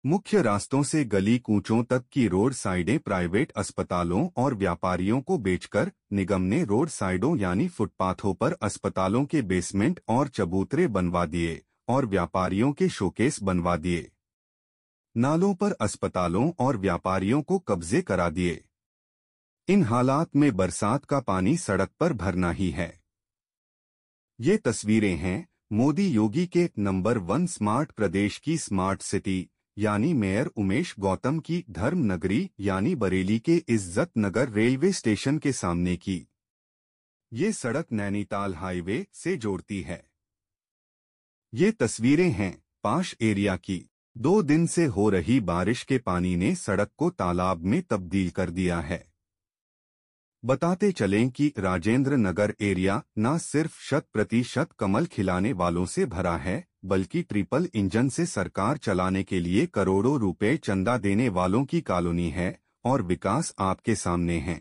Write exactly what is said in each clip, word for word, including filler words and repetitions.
मुख्य रास्तों से गली कूचों तक की रोड साइडें प्राइवेट अस्पतालों और व्यापारियों को बेचकर निगम ने रोड साइडों यानी फुटपाथों पर अस्पतालों के बेसमेंट और चबूतरे बनवा दिए और व्यापारियों के शोकेस बनवा दिए। नालों पर अस्पतालों और व्यापारियों को कब्जे करा दिए। इन हालात में बरसात का पानी सड़क पर भरना ही है। ये तस्वीरें हैं मोदी योगी के नंबर वन स्मार्ट प्रदेश की स्मार्ट सिटी यानी मेयर उमेश गौतम की धर्म नगरी यानी बरेली के इज्जत नगर रेलवे स्टेशन के सामने की। ये सड़क नैनीताल हाईवे से जोड़ती है। ये तस्वीरें हैं पाश एरिया की। दो दिन से हो रही बारिश के पानी ने सड़क को तालाब में तब्दील कर दिया है। बताते चलें कि राजेंद्र नगर एरिया न सिर्फ शत प्रतिशत कमल खिलाने वालों से भरा है, बल्कि ट्रिपल इंजन से सरकार चलाने के लिए करोड़ों रुपए चंदा देने वालों की कॉलोनी है और विकास आपके सामने है।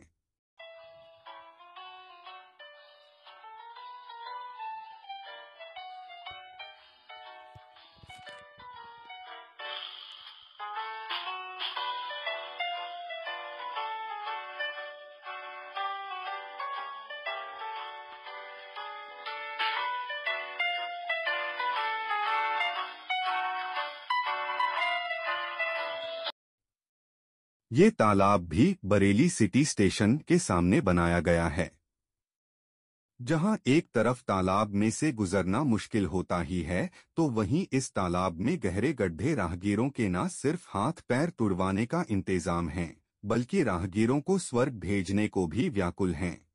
ये तालाब भी बरेली सिटी स्टेशन के सामने बनाया गया है। जहां एक तरफ तालाब में से गुजरना मुश्किल होता ही है, तो वहीं इस तालाब में गहरे गड्ढे राहगीरों के न सिर्फ हाथ पैर तुड़वाने का इंतजाम है, बल्कि राहगीरों को स्वर्ग भेजने को भी व्याकुल हैं।